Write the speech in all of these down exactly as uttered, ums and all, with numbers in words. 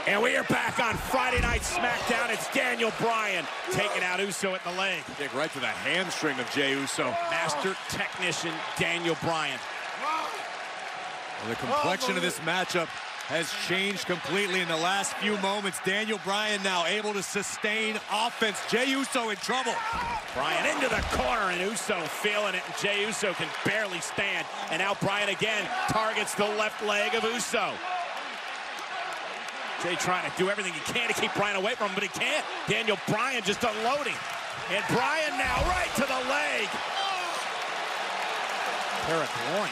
And we are back on Friday Night SmackDown. It's Daniel Bryan taking out Uso at the leg. Kick right to the hamstring of Jey Uso. Master technician Daniel Bryan. Well, the complexion of this matchup has changed completely in the last few moments. Daniel Bryan now able to sustain offense. Jey Uso in trouble. Bryan into the corner, and Uso feeling it, and Jey Uso can barely stand. And now Bryan again targets the left leg of Uso. Jey trying to do everything he can to keep Bryan away from him, but he can't. Daniel Bryan just unloading. And Bryan now right to the leg. Paragroin.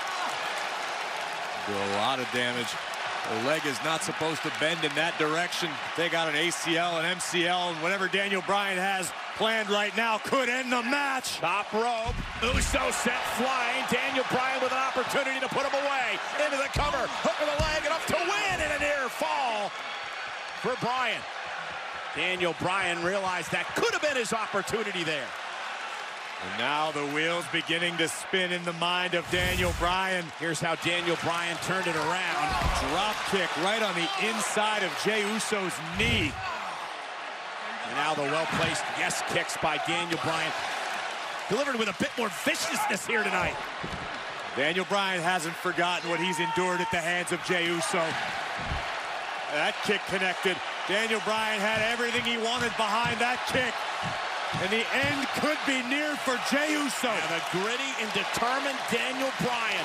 Do a lot of damage. The leg is not supposed to bend in that direction. They got an A C L, an M C L, and whatever Daniel Bryan has planned right now could end the match. Top rope. Uso sent flying. Daniel Bryan with an opportunity to put him away. Into the cover. Hook of the leg, enough to win, and a near fall for Bryan. Daniel Bryan realized that could have been his opportunity there. And now the wheels beginning to spin in the mind of Daniel Bryan. Here's how Daniel Bryan turned it around. Drop kick right on the inside of Jey Uso's knee. And now the well-placed yes kicks by Daniel Bryan. Delivered with a bit more viciousness here tonight. Daniel Bryan hasn't forgotten what he's endured at the hands of Jey Uso. That kick connected. Daniel Bryan had everything he wanted behind that kick. And the end could be near for Jey Uso. And a gritty and determined Daniel Bryan.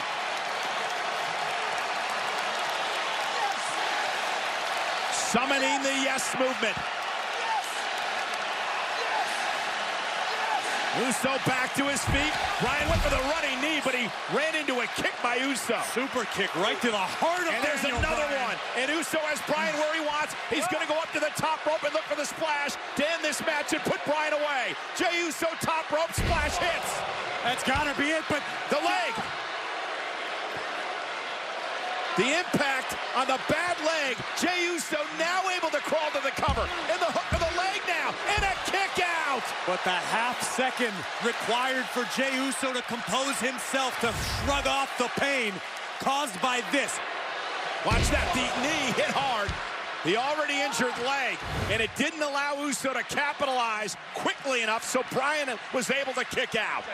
Summoning the yes movement. Uso back to his feet. Bryan went for the running knee, but he ran into a kick by Uso. Super kick right to the heart of And there's Daniel another Bryan. one. And Uso has Bryan where he wants. He's going to go up to the top rope and look for the splash to end this match and put Bryan away. Jey Uso top rope splash hits. That's got to be it, but The leg. The impact on the bad leg. Jey Uso now able to crawl to the cover. And the hook of the leg now. And a kick out. But the half second required for Jey Uso to compose himself, to shrug off the pain caused by this. Watch that deep knee hit hard. The already injured leg. And it didn't allow Uso to capitalize quickly enough, so Bryan was able to kick out.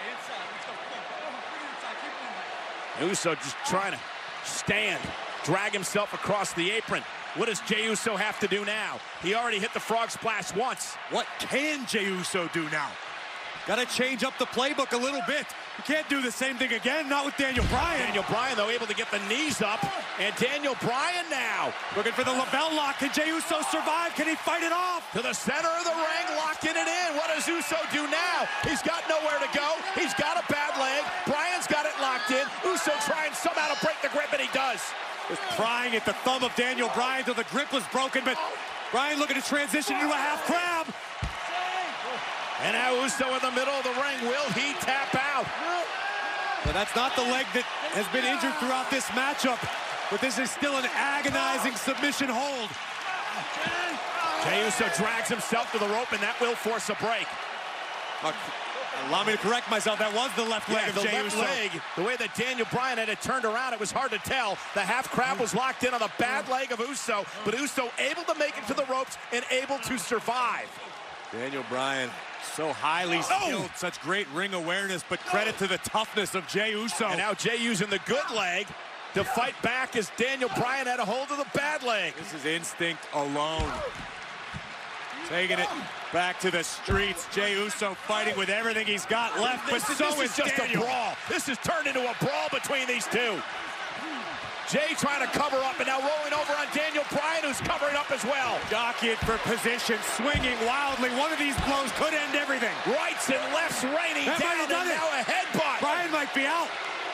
Uso just trying to stand, drag himself across the apron. What does Jey Uso have to do now? He already hit the frog splash once. What can Jey Uso do now? Got to change up the playbook a little bit. You can't do the same thing again, not with Daniel Bryan. Daniel Bryan, though, able to get the knees up. And Daniel Bryan now Looking for the label lock. Can Jey Uso survive? Can he fight it off? to the center of the ring, locking it in. What does Uso do now? He's got nowhere to go. He's got a bad leg. Bryan's got it locked in. Uso trying somehow to break the grip, and he does. Was prying at the thumb of Daniel Bryan till the grip was broken, but Bryan looking to transition into a half crab. And now Uso in the middle of the ring. Will he tap out? But that's not the leg that has been injured throughout this matchup. But this is still an agonizing submission hold. Jey Uso drags himself to the rope, and that will force a break. Uh, allow me to correct myself. That was the left leg Yeah, of the Jey left Uso. leg, the way that Daniel Bryan had it turned around, it was hard to tell. The half crab was locked in on the bad leg of Uso, but Uso able to make it to the ropes and able to survive. Daniel Bryan, so highly skilled, Oh! such great ring awareness, but credit to the toughness of Jey Uso. And now Jey using the good leg to fight back as Daniel Bryan had a hold of the bad leg. This is instinct alone. Taking it back to the streets. Jey Uso fighting with everything he's got left, but This, so this is is just Daniel. a brawl. This has turned into a brawl between these two. Jey trying to cover up and now rolling over on Daniel Bryan, who's covering up as well. Jockeying for position, swinging wildly. One of these blows could end everything. Rights and lefts raining That might down, have and done it. now a headbutt. Bryan might be out.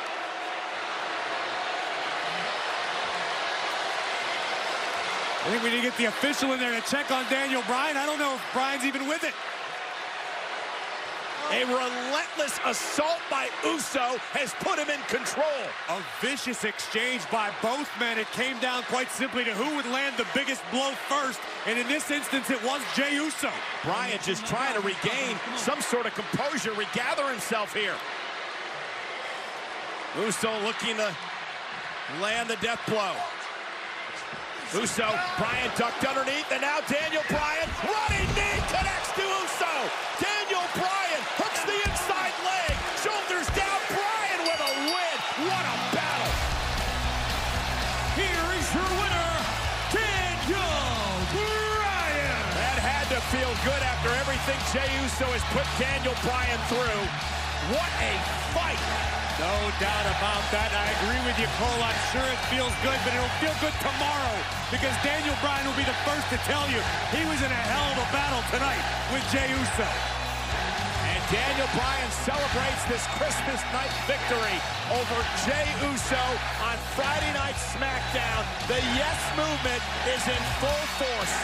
I think we need to get the official in there to check on Daniel Bryan. I don't know if Bryan's even with it. A relentless assault by Uso has put him in control. A vicious exchange by both men. It came down quite simply to who would land the biggest blow first. And in this instance, it was Jey Uso. Bryan just trying to regain some sort of composure, regather himself here. Uso looking to land the death blow. Uso, Bryan ducked underneath, and now Daniel Bryan, running knee, connects to Uso. Daniel Bryan hooks the inside leg, shoulders down, Bryan with a win. What a battle. Here is your winner, Daniel Bryan. That had to feel good after everything Jey Uso has put Daniel Bryan through. What a fight. No doubt about that. I agree with you, Cole. I'm sure it feels good, but it'll feel good tomorrow because Daniel Bryan will be the first to tell you he was in a hell of a battle tonight with Jey Uso. And Daniel Bryan celebrates this Christmas night victory over Jey Uso on Friday Night SmackDown. The Yes Movement is in full force.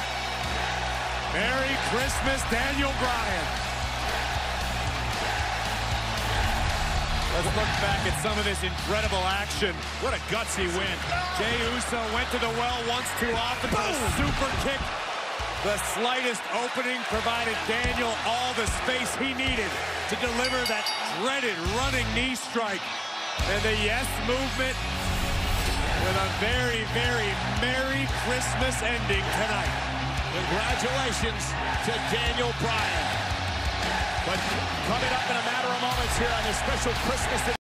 Merry Christmas, Daniel Bryan. Let's look back at some of this incredible action. What a gutsy win. Jey Uso went to the well once too often for a super kick. The slightest opening provided Daniel all the space he needed to deliver that dreaded running knee strike. And the Yes Movement with a very, very Merry Christmas ending tonight. Congratulations to Daniel Bryan. But coming up in a matter of moments here on this special Christmas